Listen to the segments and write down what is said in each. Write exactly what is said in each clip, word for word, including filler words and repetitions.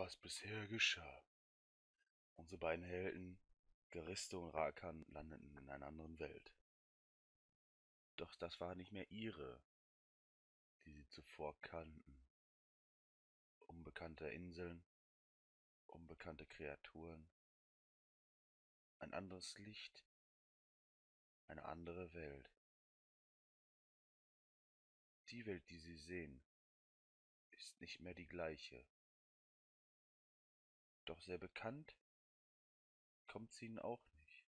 was bisher geschah. Unsere beiden Helden, Garisto und Rakan, landeten in einer anderen Welt. Doch das war nicht mehr ihre, die sie zuvor kannten. Unbekannte Inseln, unbekannte Kreaturen, ein anderes Licht, eine andere Welt. Die Welt, die sie sehen, ist nicht mehr die gleiche. Doch sehr bekannt kommt sie ihnen auch nicht.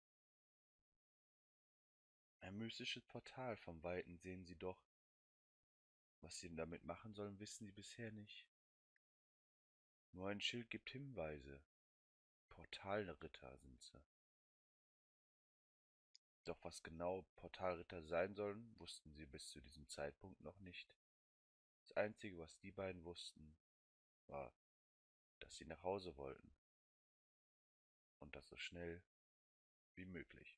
Ein mystisches Portal vom Weiten sehen sie doch. Was sie damit machen sollen, wissen sie bisher nicht. Nur ein Schild gibt Hinweise. Portalritter sind sie. Doch was genau Portalritter sein sollen, wussten sie bis zu diesem Zeitpunkt noch nicht. Das Einzige, was die beiden wussten, war, dass sie nach Hause wollten. Und das so schnell wie möglich.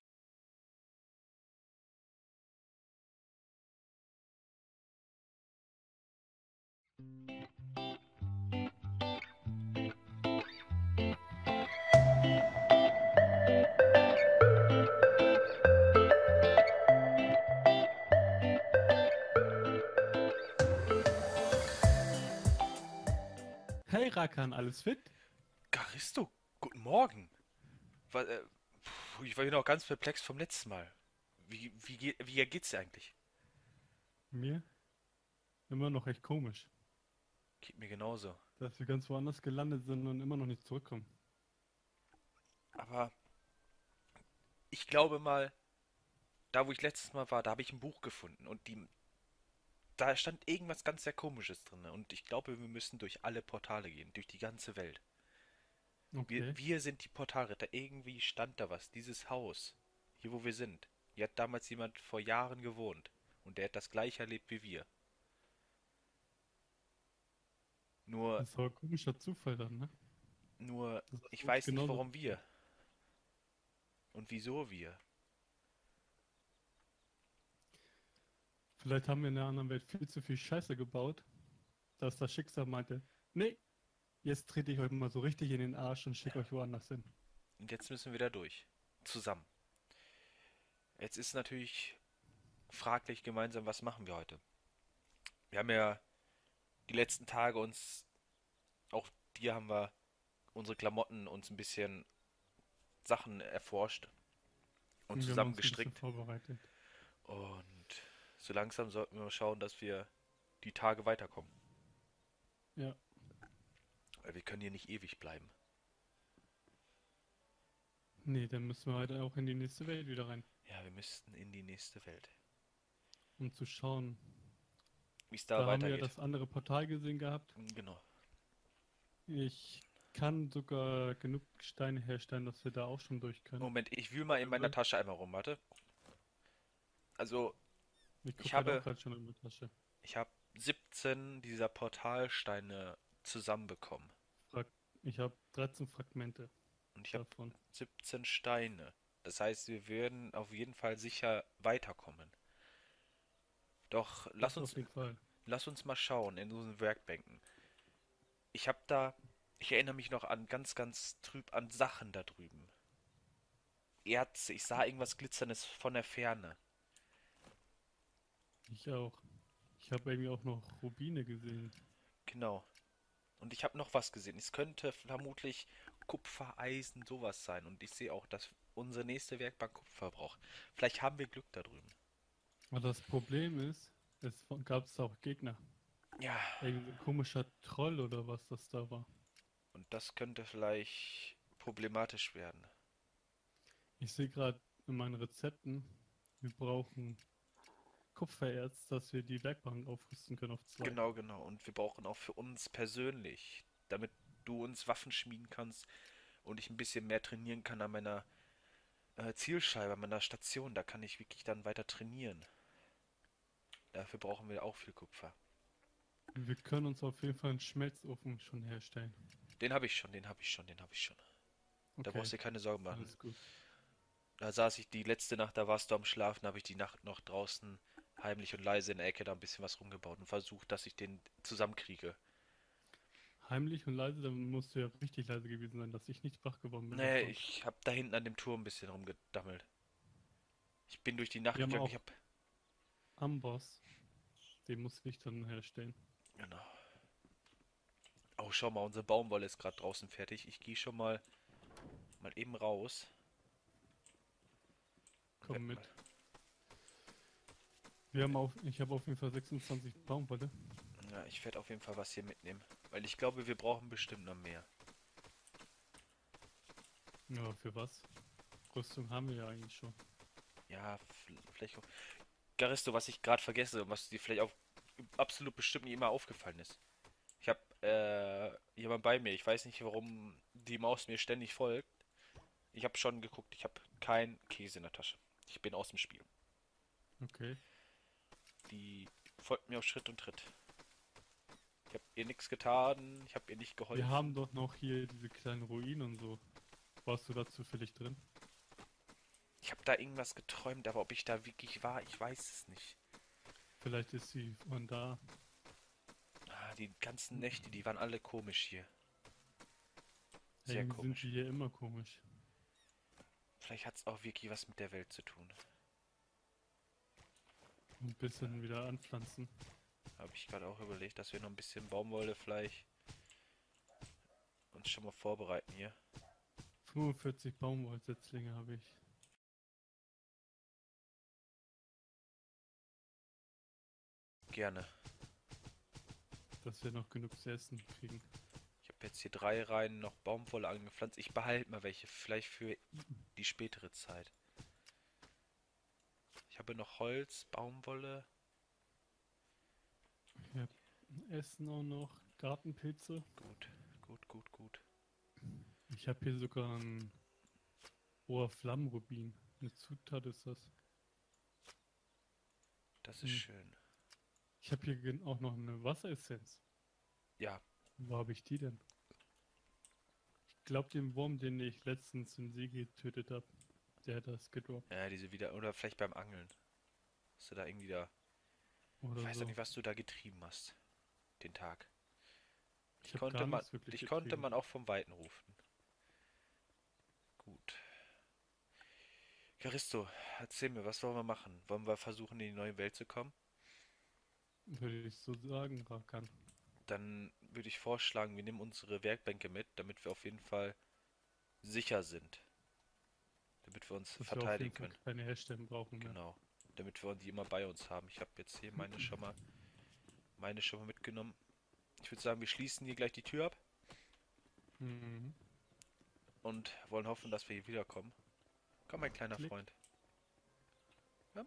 Hey Rakan, alles fit? Garisto, guten Morgen. Wa- äh, puh, Ich war hier noch ganz perplex vom letzten Mal. Wie, wie, geht- wie geht's dir eigentlich? Mir? Immer noch echt komisch, Geht mir genauso. dass wir ganz woanders gelandet sind und immer noch nicht zurückkommen. Aber ich glaube mal, da wo ich letztes Mal war, da habe ich ein Buch gefunden und die, da stand irgendwas ganz sehr Komisches drin. Und ich glaube, wir müssen durch alle Portale gehen, durch die ganze Welt. Wir, Okay. wir sind die Portalritter. Irgendwie stand da was. Dieses Haus, hier wo wir sind. Hier hat damals jemand vor Jahren gewohnt. Und der hat das gleiche erlebt wie wir. Nur, Das ist aber ein komischer Zufall dann, ne? nur, Dass das ich uns weiß nicht, genauso warum wir. passiert. Und wieso wir. Vielleicht haben wir in der anderen Welt viel zu viel Scheiße gebaut, dass das Schicksal meinte, nee, jetzt trete ich euch mal so richtig in den Arsch und schicke euch woanders hin. Und jetzt müssen wir da durch. Zusammen. Jetzt ist natürlich fraglich gemeinsam, was machen wir heute? Wir haben ja die letzten Tage uns, auch dir haben wir unsere Klamotten uns ein bisschen Sachen erforscht und Und wir haben uns ein bisschen zusammengestrickt. vorbereitet. Und so langsam sollten wir mal schauen, dass wir die Tage weiterkommen. Ja, Weil wir können hier nicht ewig bleiben. nee, dann müssen wir heute auch in die nächste Welt wieder rein, Ja, wir müssten in die nächste Welt. um zu schauen. Wie es da Da haben wir ja weitergeht. das andere Portal gesehen gehabt. Genau. Ich kann sogar genug Steine herstellen, dass wir da auch schon durch können. Moment, ich wühle mal in meiner Also, Tasche einmal rum, warte. Also, ich ich gucke halt auch habe, gerade schon in meine Tasche. ich habe siebzehn dieser Portalsteine zusammenbekommen. Frag ich habe dreizehn Fragmente Und ich habe davon. siebzehn Steine. Das heißt, wir werden auf jeden Fall sicher weiterkommen. Doch lass Das auf uns, jeden Fall. lass uns mal schauen in unseren Werkbänken. Ich habe da, ich erinnere mich noch an ganz, ganz trüb an Sachen da drüben. Erze, ich sah irgendwas Glitzerndes von der Ferne. Ich auch. Ich habe irgendwie auch noch Rubine gesehen. Genau. Und ich habe noch was gesehen. Es könnte vermutlich Kupfer, Eisen, sowas sein. Und ich sehe auch, dass unsere nächste Werkbank Kupfer braucht. Vielleicht haben wir Glück da drüben. Aber das Problem ist, es gab es auch Gegner. Ja, Irgendwie so ein komischer Troll oder was das da war. und das könnte vielleicht problematisch werden. Ich sehe gerade in meinen Rezepten, wir brauchen Kupfererz, dass wir die Werkbank aufrüsten können auf zwei. Genau, genau. Und wir brauchen auch für uns persönlich, damit du uns Waffen schmieden kannst und ich ein bisschen mehr trainieren kann an meiner äh, Zielscheibe, an meiner Station. Da kann ich wirklich dann weiter trainieren. Dafür brauchen wir auch viel Kupfer. Wir können uns auf jeden Fall einen Schmelzofen schon herstellen. Den habe ich schon, den habe ich schon, den habe ich schon. Da Okay, brauchst du dir keine Sorgen machen. alles gut. Da saß ich die letzte Nacht, da warst du am Schlafen, habe ich die Nacht noch draußen heimlich und leise in der Ecke da ein bisschen was rumgebaut und versucht, dass ich den zusammenkriege. Heimlich und leise, dann musst du ja richtig leise gewesen sein, dass ich nicht wach geworden bin Nee, davon. ich hab da hinten an dem Turm ein bisschen rumgedammelt. Ich bin durch die Wir Nacht haben gegangen, ich auch hab... Amboss, den muss ich dann herstellen. Genau. Oh, schau mal, unsere Baumwolle ist gerade draußen fertig. Ich gehe schon mal, mal eben raus. Und Komm werd mal... mit. Wir haben auf, ich habe auf jeden Fall sechsundzwanzig Baumwolle. Ja, ich werde auf jeden Fall was hier mitnehmen. Weil ich glaube, wir brauchen bestimmt noch mehr. Ja, für was? Rüstung haben wir ja eigentlich schon. Ja, f- vielleicht auch... Garisto, was ich gerade vergesse und was dir vielleicht auch absolut bestimmt nicht immer aufgefallen ist. Ich habe äh, jemand bei mir. Ich weiß nicht, warum die Maus mir ständig folgt. Ich habe schon geguckt. Ich habe keinen Käse in der Tasche. Ich bin aus dem Spiel. Okay. Die folgt mir auf Schritt und Tritt. Ich habe ihr nichts getan. Ich habe ihr nicht Wir haben geholfen. doch noch hier diese kleinen Ruinen und so. Warst du da zufällig drin? Ich habe da irgendwas geträumt, aber ob ich da wirklich war, ich weiß es nicht. Vielleicht ist sie von da. Ah, die ganzen Nächte, die waren alle komisch hier. Sehr Irgendwie sind komisch. die hier immer komisch. Vielleicht hat es auch wirklich was mit der Welt zu tun. Ein bisschen wieder anpflanzen. Habe ich gerade auch überlegt, dass wir noch ein bisschen Baumwolle vielleicht uns schon mal vorbereiten hier. fünfundvierzig Baumwollsetzlinge habe ich. Gerne. Dass wir noch genug zu essen kriegen. Ich habe jetzt hier drei Reihen noch Baumwolle angepflanzt. Ich behalte mal welche, vielleicht für die spätere Zeit. Ich habe noch Holz, Baumwolle. Ich habe Essen auch noch. Gartenpilze. Gut, gut, gut, gut. Ich habe hier sogar ein hoher Flammenrubin. Eine Zutat ist das. Das ist Hm. schön. Ich habe hier gen- auch noch eine Wasseressenz. Ja, Wo habe ich die denn? Ich glaube, den Wurm, den ich letztens im See getötet habe, der hat das gedroppt. ja, diese wieder. Oder vielleicht beim Angeln. Hast du da irgendwie da. Ich Oder weiß doch so. nicht, was du da getrieben hast. Den Tag. Ich Dich habe konnte gar man. nichts wirklich Dich konnte getrieben. man auch vom Weiten rufen. Gut. Charisto, erzähl mir, was wollen wir machen? Wollen wir versuchen, in die neue Welt zu kommen? Würde ich so sagen, Rakan. Dann würde ich vorschlagen, wir nehmen unsere Werkbänke mit, damit wir auf jeden Fall sicher sind. Damit wir uns Dass wir auf jeden verteidigen Fall können. keine Herstellen brauchen mehr. Genau. Damit wir die immer bei uns haben. Ich habe jetzt hier meine schon mal, meine schon mal mitgenommen. Ich würde sagen, wir schließen hier gleich die Tür ab Mhm. und wollen hoffen, dass wir hier wiederkommen. Komm, mein kleiner Klick. Freund. Ja,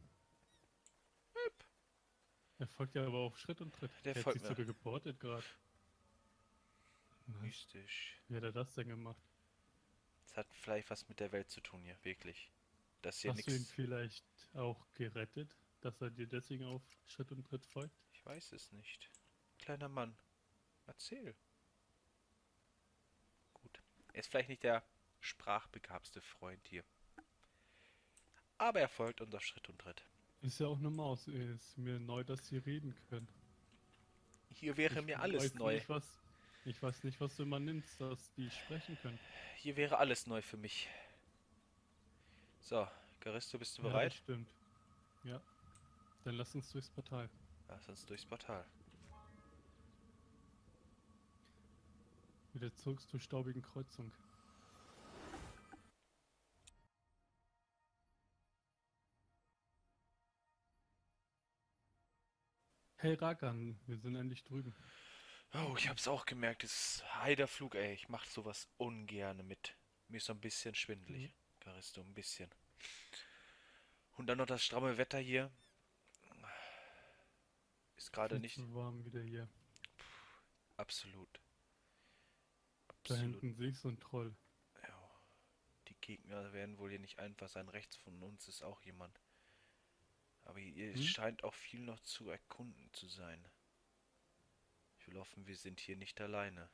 Er folgt ja aber auf Schritt und Tritt. der Der hat folgt sich mir. sogar geportet gerade. Was? Mystisch. Wie hat er das denn gemacht? Das hat vielleicht was mit der Welt zu tun hier, wirklich. Dass hier Hast du ihn nichts. vielleicht auch gerettet, dass er dir deswegen auf Schritt und Tritt folgt? Ich weiß es nicht. Kleiner Mann, erzähl. Gut. Er ist vielleicht nicht der sprachbegabste Freund hier. Aber er folgt uns auf Schritt und Tritt. Ist ja auch eine Maus. Ist mir neu, dass sie reden können. Hier wäre Ich mir alles weiß neu. nicht, was. Ich weiß nicht, was du immer nimmst, dass die sprechen können. Hier wäre alles neu für mich. So, Garisto, bist du Ja, das bereit? stimmt. Ja. Dann lass uns durchs Portal. Lass uns durchs Portal. Wieder zurück zur staubigen Kreuzung. Hey Rakan, wir sind endlich drüben. Oh, ich hab's auch gemerkt. Das ist Heiderflug, ey. Ich mach sowas ungerne mit. Mir ist so ein bisschen schwindelig. Mhm. Garisto, ein bisschen. Und dann noch das stramme Wetter hier. Ist gerade Viel nicht zu warm wieder hier. absolut. Da Absolut. hinten sehe ich so einen Troll. Ja, die Gegner werden wohl hier nicht einfach sein. Rechts von uns ist auch jemand. Aber hier Hm? scheint auch viel noch zu erkunden zu sein. Ich will hoffen, wir sind hier nicht alleine.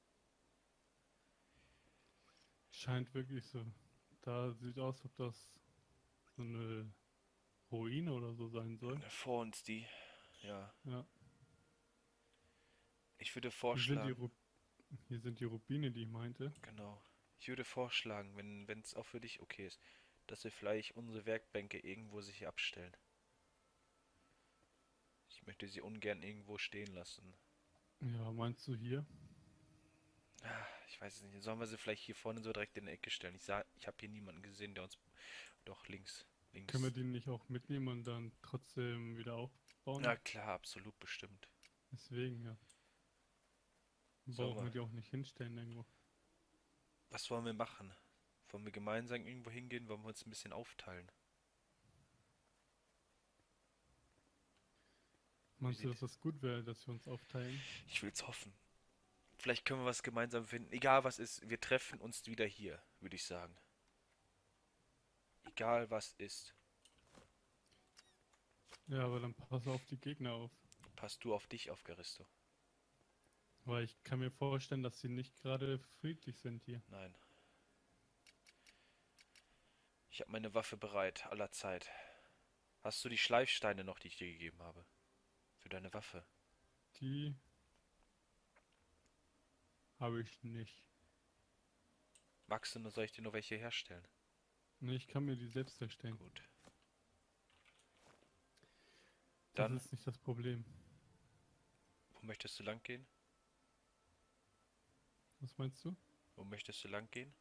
Scheint wirklich so. Da sieht aus, ob das so eine Ruine oder so sein soll. Vor uns die. Ja. Ja. Ich würde Hier sind die, vorschlagen, Ru hier sind die Rubine, die ich meinte. genau. Ich würde vorschlagen, wenn wenn es auch für dich okay ist, dass wir vielleicht unsere Werkbänke irgendwo sich abstellen. Ich möchte sie ungern irgendwo stehen lassen. Ja, meinst du hier? Ah, ich weiß es nicht. Sollen wir sie vielleicht hier vorne so direkt in der Ecke stellen? Ich sah, ich habe hier niemanden gesehen, der uns... Doch, links. Können wir Links. die nicht auch mitnehmen und dann trotzdem wieder Na aufbauen? klar, absolut bestimmt. Deswegen, ja. Sollen Brauchen wir... wir die auch nicht hinstellen irgendwo. Was wollen wir machen? Wollen wir gemeinsam irgendwo hingehen? Wollen wir uns ein bisschen aufteilen? Wie Meinst du, sieht... dass das gut wäre, dass wir uns aufteilen? Ich will's hoffen. Vielleicht können wir was gemeinsam finden. Egal was ist, wir treffen uns wieder hier, würde ich sagen. Egal was ist. Ja, aber dann pass auf die Gegner auf. Passt du auf dich auf, Garisto. Weil ich kann mir vorstellen, dass sie nicht gerade friedlich sind hier. Nein. Ich habe meine Waffe bereit, allerzeit. Hast du die Schleifsteine noch, die ich dir gegeben habe? Für deine Waffe? Die habe ich nicht. Magst du, soll ich dir noch welche herstellen? Ne, ich kann mir die selbst erstellen. Gut. Das Dann, ist nicht das Problem. wo möchtest du lang gehen? Was meinst du? Wo möchtest du lang gehen?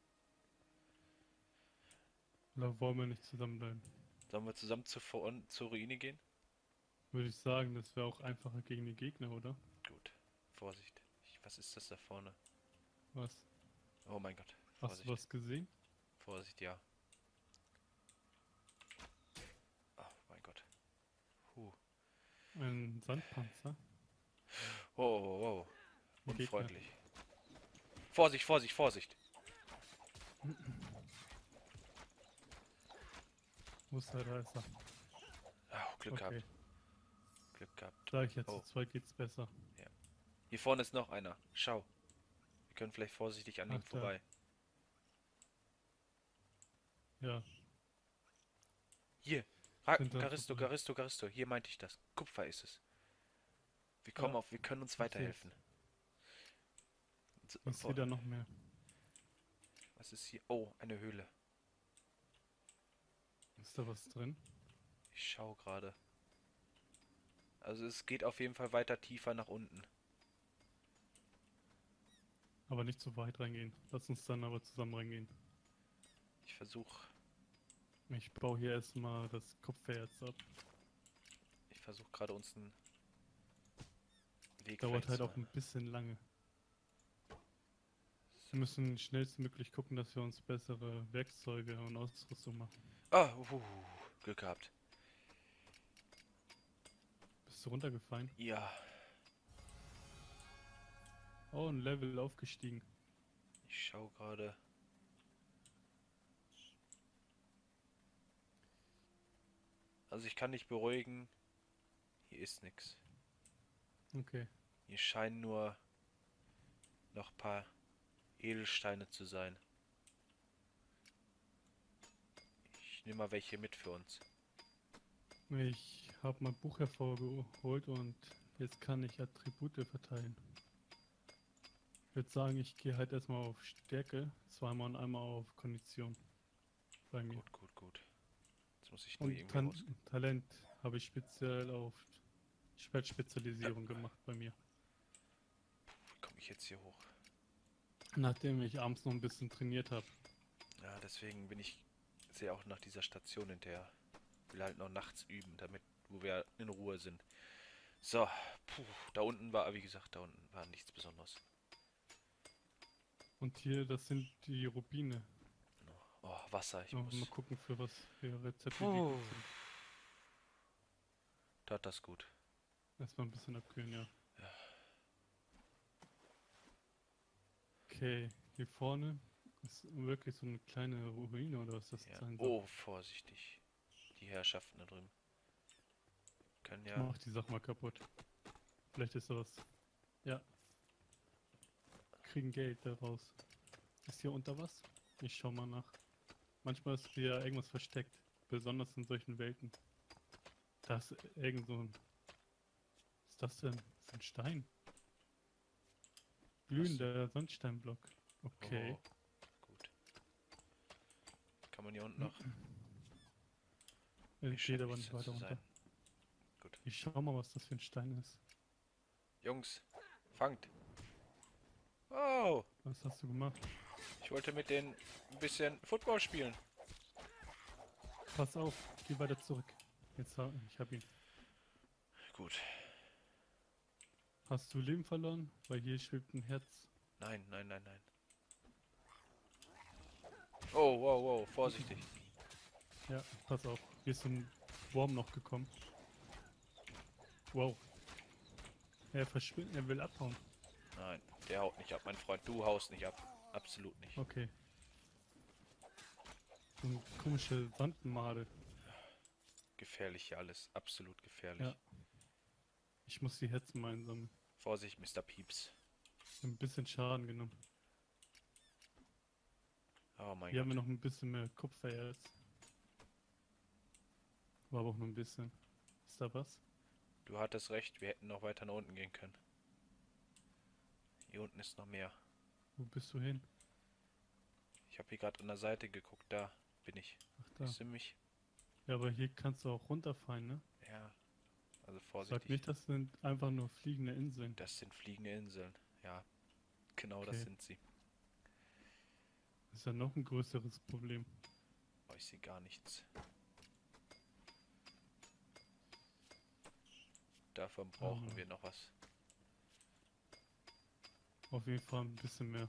Oder wollen wir nicht zusammenbleiben? Sollen wir zusammen zur, Vor zur Ruine gehen? Würde ich sagen, das wäre auch einfacher gegen die Gegner, oder? Gut. Vorsicht. Ich, was ist das da vorne? Was? Oh mein Gott. Hast Vorsicht. du was gesehen? Vorsicht, ja. Oh mein Gott. Huh. Ein Sandpanzer? Oh, oh, oh. Ein Gegner. Unfreundlich. Vorsicht, Vorsicht, Vorsicht. Wo ist er? Da ist er. Oh, Glück Okay. gehabt. Glück gehabt. Sag ich jetzt, Oh. zu zweit geht's besser. Hier vorne ist noch einer. Schau. Wir können vielleicht vorsichtig an ihm Ach, da. vorbei. Ja, Hier. Ra Sind da Garisto, vorbei. Garisto, Garisto. Hier meinte ich das. Kupfer ist es. Wir kommen Ja, auf, wir können uns ich weiterhelfen. So, ich vor- sehe da noch mehr. Was ist hier? Oh, eine Höhle. Ist da was drin? Ich schaue gerade. Also es geht auf jeden Fall weiter tiefer nach unten. Aber nicht so weit reingehen. Lass uns dann aber zusammen reingehen. Ich versuche, Ich baue hier erstmal das Kupfererz ab. ich versuche gerade uns einen Weg Dauert vielleicht halt zu- auch ein bisschen lange. Wir müssen schnellstmöglich gucken, dass wir uns bessere Werkzeuge und Ausrüstung machen. Ah, uh, Glück gehabt. Bist du runtergefallen? Ja, Oh, ein Level aufgestiegen. ich schaue gerade. Also ich kann dich beruhigen. Hier ist nichts. Okay. Hier scheinen nur noch ein paar Edelsteine zu sein. Ich nehme mal welche mit für uns. Ich habe mein Buch hervorgeholt und jetzt kann ich Attribute verteilen. Ich würde sagen, ich gehe halt erstmal auf Stärke, zweimal und einmal auf Kondition. Bei mir. Gut, gut, gut. Jetzt muss ich nur Und irgendwie Tan raus. Talent habe ich speziell auf Schwertspezialisierung gemacht bei mir. Wie komme ich jetzt hier hoch? Nachdem ich abends noch ein bisschen trainiert habe. Ja, deswegen bin ich sehr auch nach dieser Station hinterher. Will halt noch nachts üben, damit, wo wir in Ruhe sind. So, puh, da unten war, wie gesagt, da unten war nichts Besonderes. Und hier, das sind die Rubine. Oh, Wasser, ich So, muss. mal gucken, für was für Rezepte die Puh. gut sind. Tat das gut. Erstmal ein bisschen abkühlen, ja. Okay, hier vorne ist wirklich so eine kleine Ruine oder was das Ja. sein soll. Oh, vorsichtig. Die Herrschaften da drüben. Können Ich ja. mach die Sache mal kaputt. Vielleicht ist da was. Ja. Kriegen Geld daraus. Ist hier unter was? Ich schau mal nach. Manchmal ist hier irgendwas versteckt. Besonders in solchen Welten. Da ist irgend so ein. Was ist das denn? Das ist ein Stein. Glühender Sandsteinblock. Okay. Oh, gut. Kann man hier unten noch... Es Hier geht scheint aber nichts nicht zu weiter sein. runter. Gut. Ich schau mal, was das für ein Stein ist. Jungs, fangt. Oh, Was hast du gemacht? ich wollte mit denen ein bisschen Football spielen. Pass auf, geh weiter zurück. Jetzt hab, ich hab ihn. Gut. Hast du Leben verloren? Weil hier schwebt ein Herz. Nein, nein, nein, nein. Oh, wow, wow, vorsichtig. Ja, pass auf. Hier ist so ein Wurm noch gekommen. Wow. Er verschwindet, er will abhauen. Nein, der haut nicht ab, mein Freund. Du haust nicht ab. Absolut nicht. Okay. So eine komische Sandmade. Gefährlich hier alles. Absolut gefährlich. Ja. Ich muss die Herzen mal einsammeln. Vorsicht, Mister Pieps. Ein bisschen Schaden genommen. Oh mein Hier haben wir Gott. noch ein bisschen mehr Kupfererz. War aber auch nur ein bisschen. Ist da was? Du hattest recht, wir hätten noch weiter nach unten gehen können. Hier unten ist noch mehr. Wo bist du hin? Ich habe hier gerade an der Seite geguckt. Da bin ich. Ach da. Siehst du mich? Ja, aber hier kannst du auch runterfallen, ne? Ja. Also Sag vorsichtig. nicht, das sind einfach nur fliegende Inseln. Das sind fliegende Inseln. Ja. Genau das Okay. sind sie. Das ist ja noch ein größeres Problem. Oh, ich sehe gar nichts. Davon brauchen Ah. wir noch was. Auf jeden Fall ein bisschen mehr.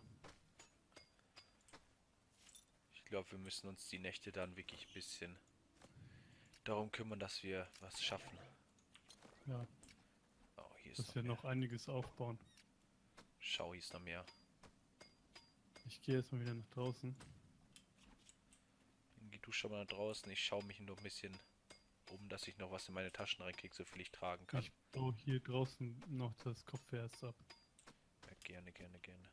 Ich glaube, wir müssen uns die Nächte dann wirklich ein bisschen darum kümmern, dass wir was schaffen. Ja, Oh, hier ist dass noch wir mehr. noch einiges aufbauen. Schau, hier ist noch mehr. Ich gehe erstmal wieder nach draußen. Dann geh du schon mal nach draußen. Ich schaue mich nur ein bisschen um, dass ich noch was in meine Taschen reinkriege, so viel ich tragen kann. Ich baue hier draußen noch das Kopferz ab. Ja, gerne, gerne, gerne.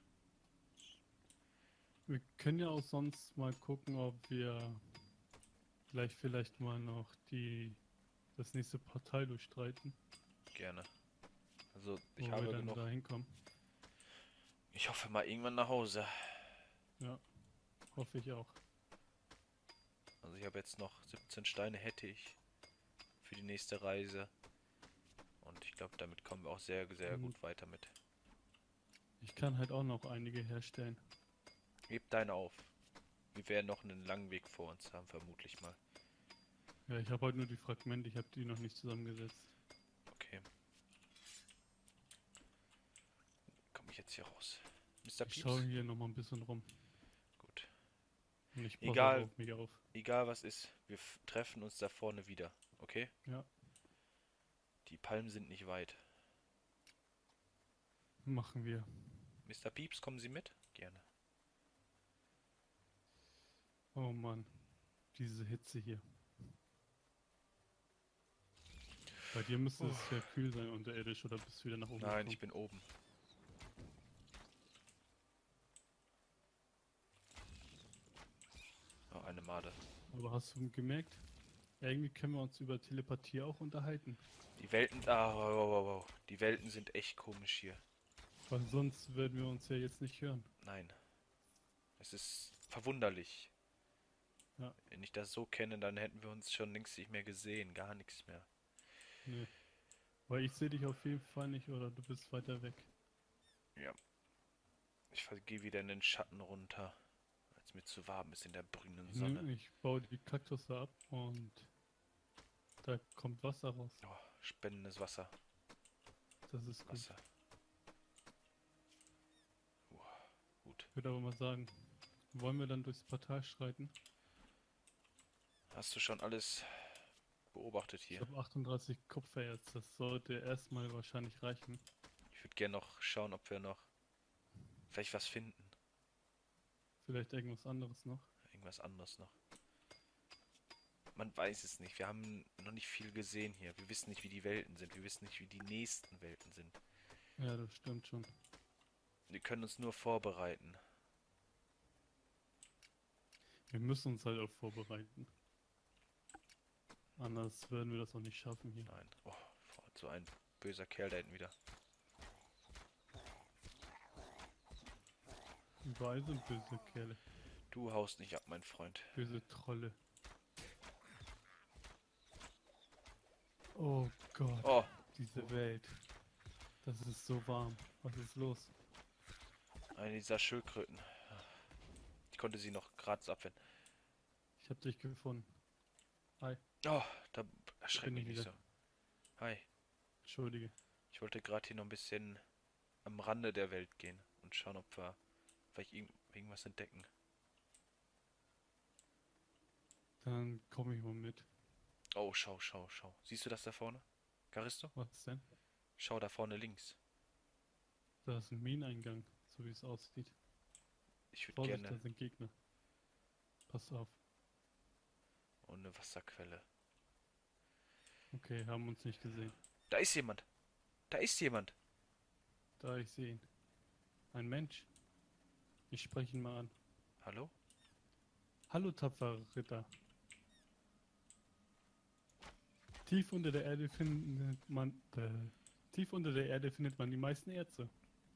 Wir können ja auch sonst mal gucken, ob wir gleich vielleicht mal noch die das nächste Portal durchstreiten, Gerne. Also, wo ich wir habe dann genug. da hinkommen. Ich hoffe mal irgendwann nach Hause. Ja, hoffe ich auch. Also, ich habe jetzt noch siebzehn Steine hätte ich für die nächste Reise. Und ich glaube, damit kommen wir auch sehr, sehr Mhm. gut weiter mit. Ich kann halt auch noch einige herstellen. Heb deine auf. Wir werden noch einen langen Weg vor uns haben, vermutlich mal. Ja, ich habe halt nur die Fragmente, ich habe die noch nicht zusammengesetzt. Okay. Komme ich jetzt hier raus? Mister Ich Pieps? schaue hier noch mal ein bisschen rum. Gut. Und ich passe Egal. auch auf mich auf. Egal was ist, wir f- treffen uns da vorne wieder. Okay? Ja, Die Palmen sind nicht weit. machen wir. Mister Pieps, kommen Sie mit? Gerne. Oh Mann, diese Hitze hier. Bei dir müsste es ja kühl sein unterirdisch, oder bist du wieder nach oben Nein, ich gekommen? bin oben. Oh, eine Made. Aber hast du gemerkt? Irgendwie können wir uns über Telepathie auch unterhalten. Die Welten. Ah, wow, wow, wow, wow. Die Welten sind echt komisch hier. Weil sonst würden wir uns ja jetzt nicht hören. Nein. Es ist verwunderlich. Ja. Wenn ich das so kenne, dann hätten wir uns schon längst nicht mehr gesehen. Gar nichts mehr. Nee. Weil ich sehe dich auf jeden Fall nicht, oder du bist weiter weg. Ich gehe wieder in den Schatten runter, als mir zu warm ist in der brühenden Nee, Sonne. ich baue die Kaktusse ab und da kommt Wasser raus. Oh, spendendes Wasser. Das ist gut. Wasser. Uh, gut. Ich würde aber mal sagen, wollen wir dann durchs Portal schreiten? Hast du schon alles beobachtet Ich hier? habe achtunddreißig Kupfererz, das sollte erstmal wahrscheinlich reichen. Ich würde gerne noch schauen, ob wir noch vielleicht was finden. Vielleicht irgendwas anderes noch. Irgendwas anderes noch. Man weiß es nicht. Wir haben noch nicht viel gesehen hier. Wir wissen nicht, wie die Welten sind. Wir wissen nicht, wie die nächsten Welten sind. Ja, das stimmt schon. Wir können uns nur vorbereiten. Wir müssen uns halt auch vorbereiten. Anders würden wir das auch nicht schaffen hier. Nein. Oh, so ein böser Kerl da hinten wieder. Überall sind böse Kerle. Du haust nicht ab, mein Freund. Böse Trolle. Oh Gott. Oh, Diese Welt. Das ist so warm. Was ist los? eine dieser Schildkröten. Ich konnte sie noch gratis abwehren. Ich hab dich gefunden. Hi. Oh, da erschreck Bin mich ich nicht wieder. so. Hi. Entschuldige. Ich wollte gerade hier noch ein bisschen am Rande der Welt gehen und schauen, ob wir vielleicht irgend- irgendwas entdecken. Dann komme ich mal mit. Oh, schau, schau, schau. Siehst du das da vorne? Garisto? Was denn? Schau da vorne links. Da ist ein Mineneingang, so wie es aussieht. Ich würde Vorsicht, gerne... da sind Gegner. Pass auf. Und eine Wasserquelle. Okay, haben uns nicht gesehen. Da ist jemand. Da ist jemand. Da, ich sehe ihn. Ein Mensch. Ich spreche ihn mal an. Hallo? Hallo, tapferer Ritter. Tief unter der Erde findet man... Äh, tief unter der Erde findet man die meisten Erze.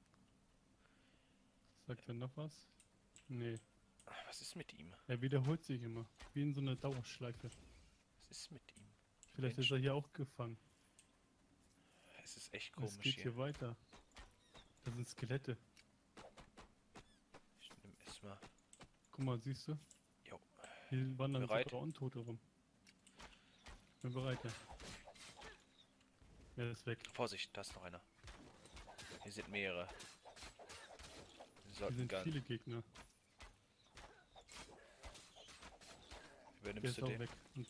Sagt er noch was? Nee. Was ist mit ihm? Er wiederholt sich immer. Wie in so einer Dauerschleife. Was ist mit ihm? Vielleicht Mensch. ist er hier auch gefangen. Es ist echt Es komisch geht hier. hier weiter. Das sind Skelette. Ich nehme erstmal. Guck mal, siehst du? Jo. Hier wandern Bereit? sogar Untote rum. Bin bereit, ja. Er ist weg. Vorsicht, da ist noch einer. Hier sind mehrere. Wir Hier sollten sind gar viele Gegner. Der Übernimmst ist du auch den? weg. Und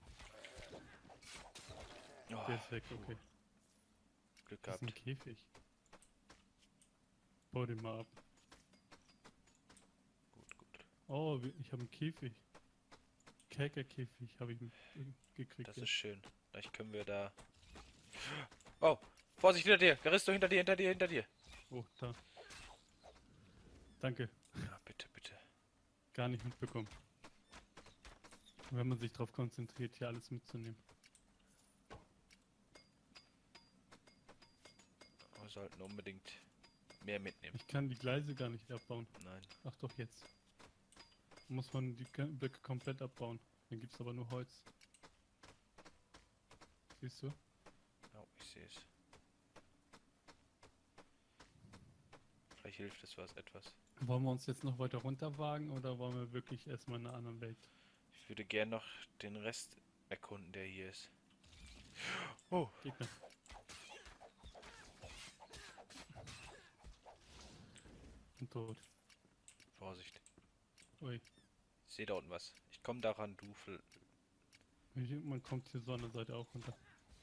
Oh, der ist weg, okay. Glück Das ist gehabt. ein Käfig. Bau den mal ab. Gut, gut. Oh, wir- ich habe einen Käfig. Kerkerkäfig habe ich m- gekriegt. Das jetzt. ist schön. Vielleicht können wir da... Oh! Vorsicht, hinter dir! Garisto, hinter dir, hinter dir, hinter dir! Oh, da. Danke. Ja, bitte, bitte. Gar nicht mitbekommen. Wenn man sich darauf konzentriert, hier alles mitzunehmen. Wir sollten unbedingt mehr mitnehmen. Ich kann die Gleise gar nicht abbauen. Nein. Ach doch, jetzt. Muss man die Ke- Blöcke komplett abbauen. Dann gibt's aber nur Holz. Siehst du? Oh, ich sehe es. Vielleicht hilft es was etwas. Wollen wir uns jetzt noch weiter runter wagen oder wollen wir wirklich erstmal in einer anderen Welt? Ich würde gern noch den Rest erkunden, der hier ist. Oh! Gegner. Und tot. Vorsicht. Ui. Ich sehe da unten was. Ich komme daran, du... Fl- Hier- Man kommt hier so an der Seite auch runter.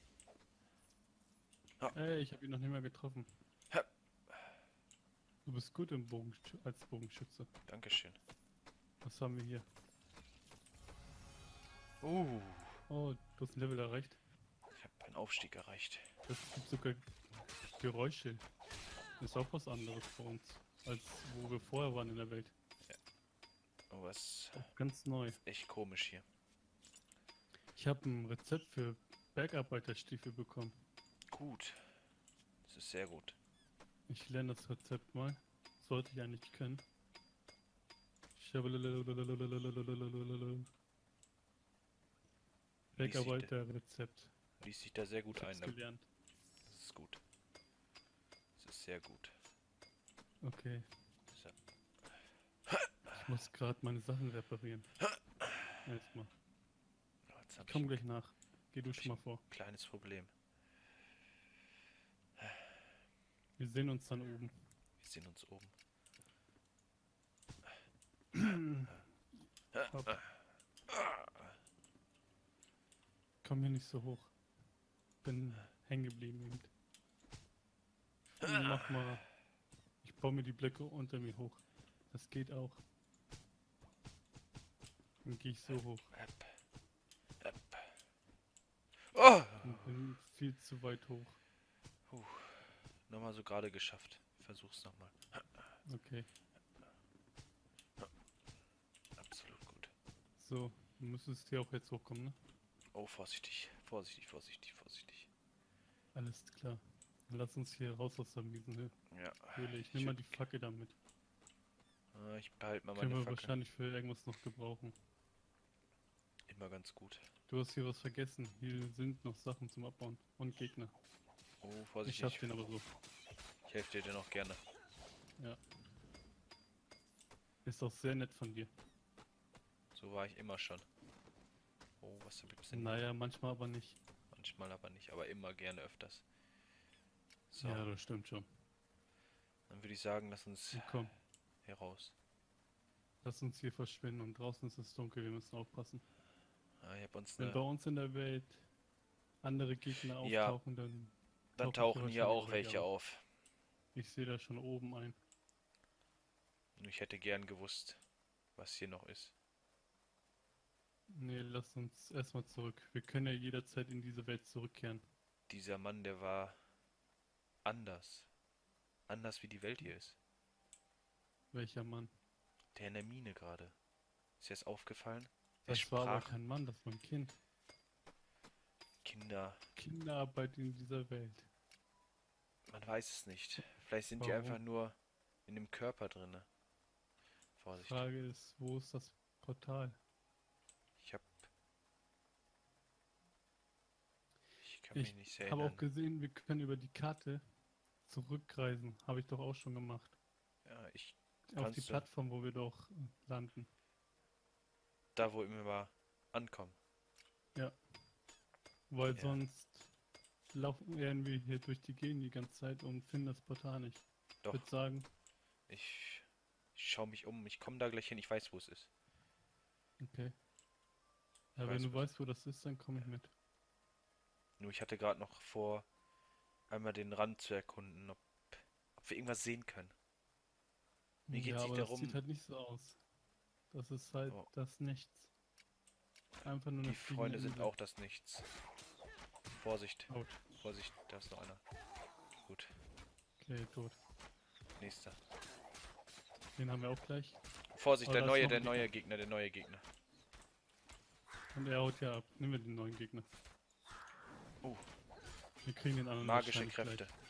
Ah. Ey, ich habe ihn noch nicht mehr getroffen. Ha. Du bist gut im Bogensch als Bogenschütze. Dankeschön. Was haben wir hier? Uh! Oh, du hast ein Level erreicht. Ich habe einen Aufstieg erreicht. Es gibt sogar Geräusche. Ist auch was anderes bei uns, als wo wir vorher waren in der Welt. Oh, was Auch ganz neu. echt komisch hier. Ich habe ein Rezept für Bergarbeiterstiefel bekommen. Gut. Das ist sehr gut. Ich lerne das Rezept mal. Sollte ich eigentlich können. Bergarbeiterrezept. Liest sich da sehr gut Ich hab's ein. ne? gelernt. Das ist gut. Das ist sehr gut. Okay. So. Ich muss gerade meine Sachen reparieren. Erstmal. Oh, jetzt habe ich Komm ein gleich nach. Geh du hab schon ich mal vor. kleines Problem. Wir sehen uns dann oben. Wir sehen uns oben. Hopp. Komm hier nicht so hoch. Bin hängen geblieben. eben. Mach mal. Ich baue mir die Blöcke unter mir hoch. Das geht auch. Dann gehe ich so hoch. Äpp. Äpp. Oh! Und bin viel zu weit hoch. Puh. Nochmal so gerade geschafft. Ich versuch's nochmal. Okay. Absolut gut. So, du müsstest hier auch jetzt hochkommen, ne? Oh, vorsichtig. Vorsichtig, vorsichtig, vorsichtig. Alles klar. Dann lass uns hier raus aus der miesen Hö- Ja. Höhle. Ich Ich nehme mal würd- die Fackel damit. Ah, ich behalte mal Können meine wir Fackel. wahrscheinlich für irgendwas noch gebrauchen. Immer ganz gut. Du hast hier was vergessen. Hier sind noch Sachen zum Abbauen. Und Gegner. Oh, Ich Vorsicht, schaff ich, den aber so. ich helfe dir dennoch gerne. Ja. Ist auch sehr nett von dir. So war ich immer schon. Oh, was gibt's denn? Naja, manchmal aber nicht. Manchmal aber nicht, aber immer gerne öfters. So, Ja, das stimmt schon. dann würde ich sagen, lass uns Und komm, heraus. lass uns hier verschwinden und draußen ist es dunkel, wir müssen aufpassen. Ah, ich hab uns Wenn eine... bei uns in der Welt andere Gegner Ja, auftauchen, dann, Dann tauchen tauchen hier auch wahrscheinlich welche auf. auf. Ich sehe da schon oben ein. Und ich hätte gern gewusst, was hier noch ist. Nee, lass uns erstmal zurück. Wir können ja jederzeit in diese Welt zurückkehren. Dieser Mann, der war anders. Anders wie die Welt hier ist. Welcher Mann? Der in der Mine gerade. Ist dir das aufgefallen? Er Das war aber sprach kein Mann, das war ein Kind. Kinder. Kinderarbeit in dieser Welt. Man weiß es nicht. Vielleicht sind die Warum? einfach nur in dem Körper drinne. Vorsicht. Frage ist, wo ist das Portal? Ich hab... Ich kann Ich mich nicht sehr habe auch erinnern. gesehen, wir können über die Karte zurückreisen. Habe ich doch auch schon gemacht. Ja, ich... Auf die Kannst du. Plattform, wo wir doch äh, landen. Da, wo wir mal ankommen. Weil Ja. sonst laufen werden wir hier durch die Gegend die ganze Zeit und finden das Portal nicht. Ich Doch, würde sagen, ich... Ich schau mich um. Ich komme da gleich hin. Ich weiß, wo es ist. okay. Ja, weiß, wenn du wo weißt, wo das ist, dann komme ich mit. Nur ich hatte gerade noch vor, einmal den Rand zu erkunden, ob, ob wir irgendwas sehen können. Mir geht's ja, nicht aber darum- das sieht halt nicht so aus. Das ist halt Oh. das Nichts. Einfach nur eine Die fliegende Freunde sind Insel. auch das Nichts. Vorsicht, Tot. Vorsicht, da ist noch einer. Gut, Okay, tot. nächster. Den haben wir auch gleich. Vorsicht, Oh, der da ist neue, noch der ein neue Gegner, der neue Gegner. Und er haut ja ab. Nehmen wir den neuen Gegner. Oh. Wir kriegen den anderen Magische wahrscheinlich Kräfte. gleich.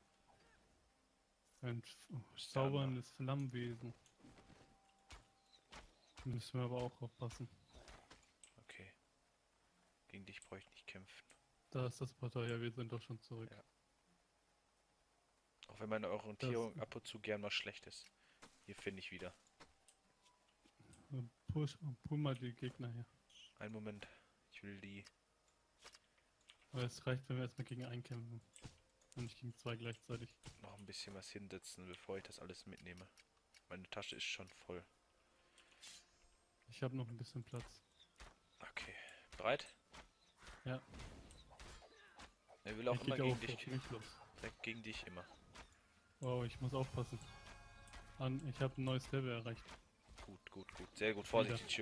Ein f- oh, ist der andere? zauberndes Flammenwesen. Müssen wir aber auch aufpassen. Okay. Gegen dich brauche ich nicht kämpfen. Da ist das Portal, ja, wir sind doch schon zurück. Ja. Auch wenn meine Orientierung ab und zu gern mal schlecht ist. Hier finde ich wieder. Und Push, pull mal die Gegner her. Einen Moment. Ich will die... Aber es reicht, wenn wir erstmal gegen einen kämpfen. Und nicht gegen zwei gleichzeitig. noch ein bisschen was hinsetzen, bevor ich das alles mitnehme. Meine Tasche ist schon voll. Ich habe noch ein bisschen Platz. Okay. Bereit? Ja. Er will auch Ich immer geht gegen auf, dich. auf mich los. Der gegen dich immer. Wow, ich muss aufpassen. An, ich habe ein neues Level erreicht. Gut, gut, gut. Sehr gut. Vorsicht, die Tür.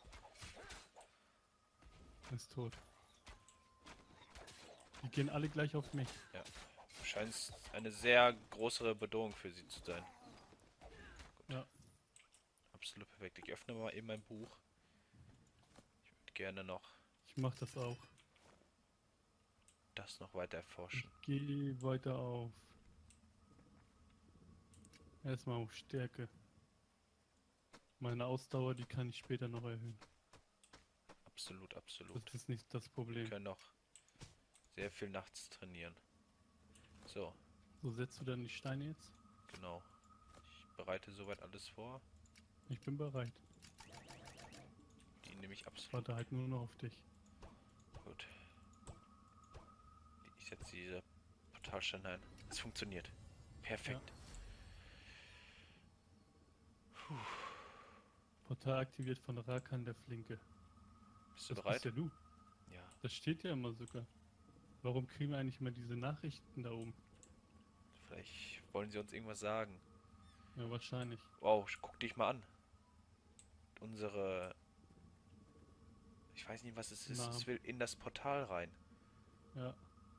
Ist tot. Die gehen alle gleich auf mich. Du scheinst eine sehr größere Bedrohung für sie zu sein. Gut. Ja. Absolut perfekt. Ich öffne mal eben mein Buch. Ich würde gerne noch Ich mach das auch. das noch weiter erforschen. Geh weiter auf. Erstmal auf Stärke. Meine Ausdauer, die kann ich später noch erhöhen. Absolut, absolut. Das ist nicht das Wir Problem. können noch sehr viel nachts trainieren. So, So, setzt du dann die Steine jetzt? genau. Ich bereite soweit alles vor. Ich bin bereit. Die nehme ich Ich absolut. warte halt nur noch auf dich. Gut. Ich setze diese Portalsteine ein. Es funktioniert. Perfekt. Portal aktiviert von Rakan der Flinke. Bist du Das bereit? bist ja du. Ja. Das steht ja immer sogar. Warum kriegen wir eigentlich immer diese Nachrichten da oben? Vielleicht wollen sie uns irgendwas sagen. Ja, wahrscheinlich. Wow, guck dich mal an. Unsere... Ich weiß nicht, was es ist. Namen. Es will in das Portal rein. Ja.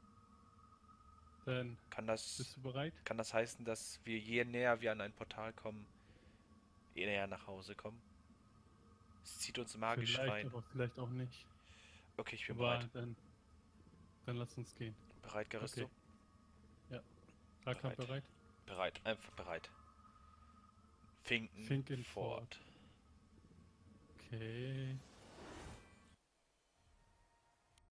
Dann Kann das... bist du bereit? Kann das heißen, dass wir je näher wir an ein Portal kommen, je näher nach Hause kommen? Es zieht uns magisch Vielleicht, rein. aber vielleicht auch nicht. Okay, ich bin Aber bereit. dann, dann lass uns gehen. Bereit, Garisto? Okay. Rakan Bereit. bereit? Bereit, einfach bereit. Finken, Finkenford. Ford. Okay.